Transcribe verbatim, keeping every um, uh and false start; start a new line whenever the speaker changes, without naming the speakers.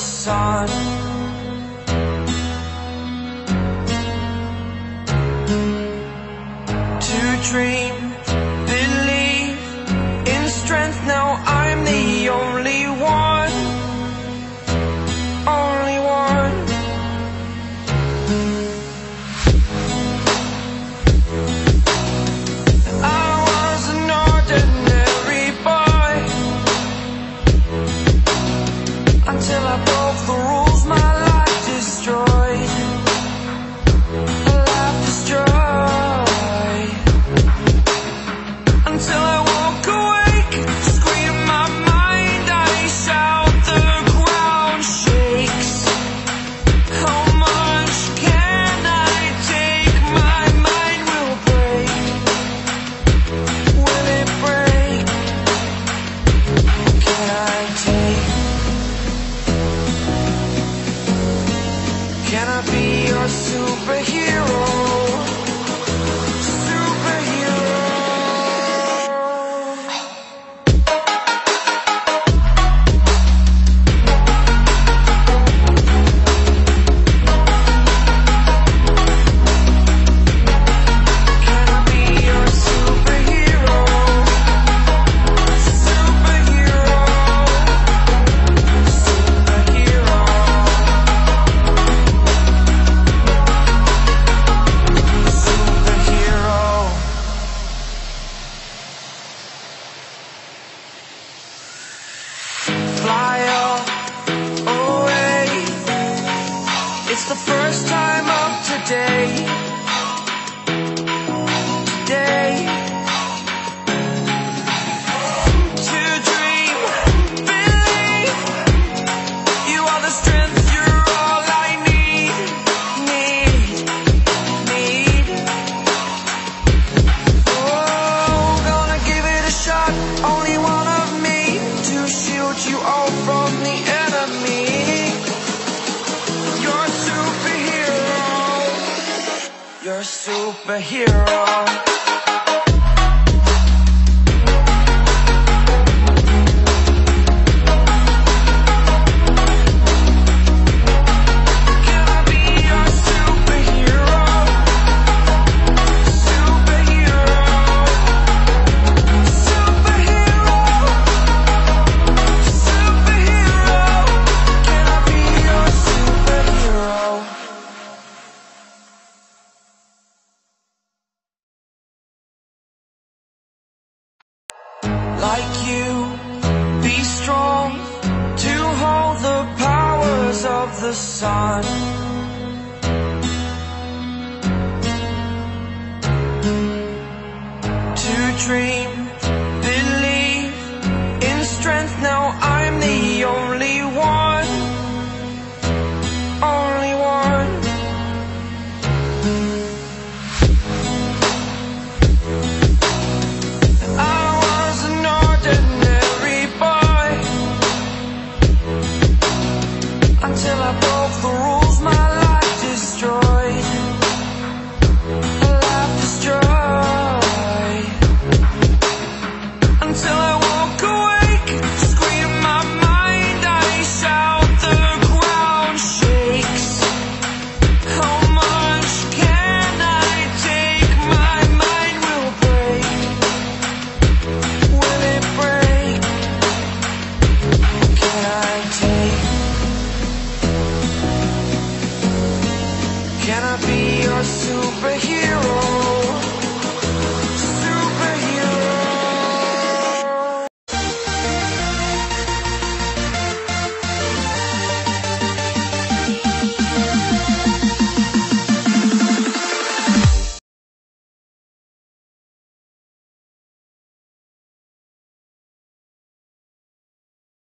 sun. To dream, believe in strength. Now I'm the only one, only one. I was an ordinary boy until I broke the rules. My life destroyed, a life destroyed. Until I walk awake, scream my mind, I shout, the ground shakes. How much can I take? My mind will break. Will it break? Can I take? Can I be your superhero? Superhero. Can I be your superhero? Superhero. Superhero. Superhero. Fly up away. It's the first time of today. Today. To dream, believe. You are the strength, you're all I need. Need, need. Oh, gonna give it a shot. Only one of me to shield you all from the enemy. You're a superhero. You're a superhero. Can I be your superhero? Superhero. Superhero. Superhero. Can I be your superhero? Like you, be strong to hold the powers of the sun.